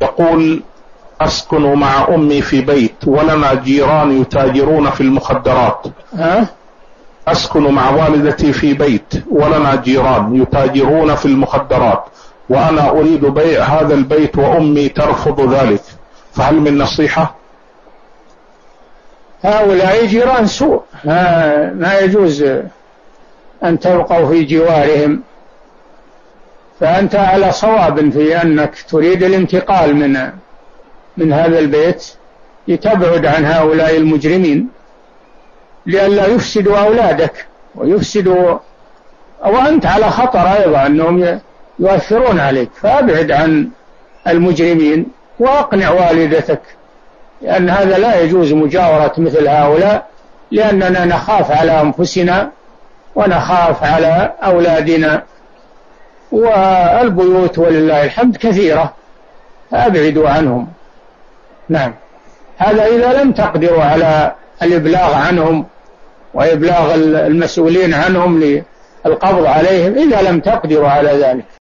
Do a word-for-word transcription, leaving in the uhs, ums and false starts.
يقول: أسكن مع أمي في بيت ولنا جيران يتاجرون في المخدرات. ها؟ أسكن مع والدتي في بيت ولنا جيران يتاجرون في المخدرات، وأنا أريد بيع هذا البيت وأمي ترفض ذلك، فهل من نصيحة؟ هؤلاء جيران سوء، ما يجوز أن تبقوا في جوارهم، فأنت على صواب في أنك تريد الانتقال من من هذا البيت لتبعد عن هؤلاء المجرمين لئلا يفسدوا أولادك ويفسدوا، وأنت على خطر أيضا أنهم يؤثرون عليك، فأبعد عن المجرمين وأقنع والدتك، لأن هذا لا يجوز مجاورة مثل هؤلاء، لأننا نخاف على أنفسنا ونخاف على أولادنا، والبيوت ولله الحمد كثيرة، فأبعدوا عنهم. نعم، هذا إذا لم تقدروا على الإبلاغ عنهم وإبلاغ المسؤولين عنهم للقبض عليهم، إذا لم تقدروا على ذلك.